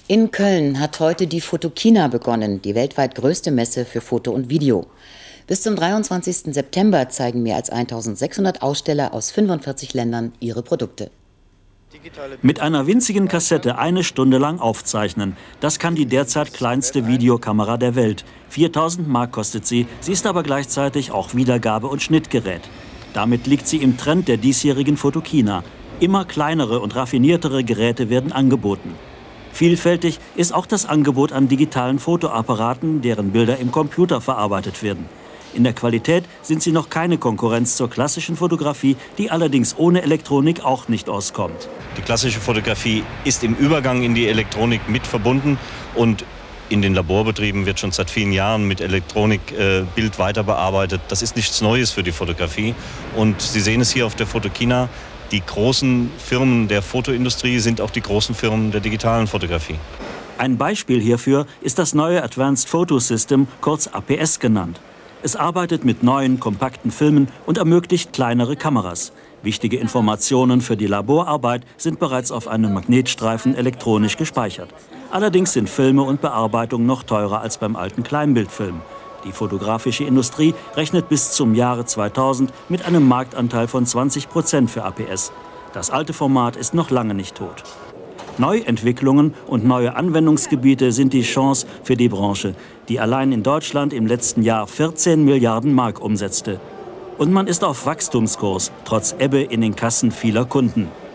In Köln hat heute die Photokina begonnen, die weltweit größte Messe für Foto und Video. Bis zum 23. September zeigen mehr als 1600 Aussteller aus 45 Ländern ihre Produkte. Mit einer winzigen Kassette 1 Stunde lang aufzeichnen. Das kann die derzeit kleinste Videokamera der Welt. 4000 Mark kostet sie. Sie ist aber gleichzeitig auch Wiedergabe- und Schnittgerät. Damit liegt sie im Trend der diesjährigen Photokina. Immer kleinere und raffiniertere Geräte werden angeboten. Vielfältig ist auch das Angebot an digitalen Fotoapparaten, deren Bilder im Computer verarbeitet werden. In der Qualität sind sie noch keine Konkurrenz zur klassischen Fotografie, die allerdings ohne Elektronik auch nicht auskommt. Die klassische Fotografie ist im Übergang in die Elektronik mit verbunden und in den Laborbetrieben wird schon seit vielen Jahren mit Elektronik Bild weiter bearbeitet. Das ist nichts Neues für die Fotografie und Sie sehen es hier auf der Photokina. Die großen Firmen der Fotoindustrie sind auch die großen Firmen der digitalen Fotografie. Ein Beispiel hierfür ist das neue Advanced Photo System, kurz APS genannt. Es arbeitet mit neuen, kompakten Filmen und ermöglicht kleinere Kameras. Wichtige Informationen für die Laborarbeit sind bereits auf einem Magnetstreifen elektronisch gespeichert. Allerdings sind Filme und Bearbeitung noch teurer als beim alten Kleinbildfilm. Die fotografische Industrie rechnet bis zum Jahre 2000 mit einem Marktanteil von 20% für APS. Das alte Format ist noch lange nicht tot. Neuentwicklungen und neue Anwendungsgebiete sind die Chance für die Branche, die allein in Deutschland im letzten Jahr 14 Milliarden Mark umsetzte. Und man ist auf Wachstumskurs, trotz Ebbe in den Kassen vieler Kunden.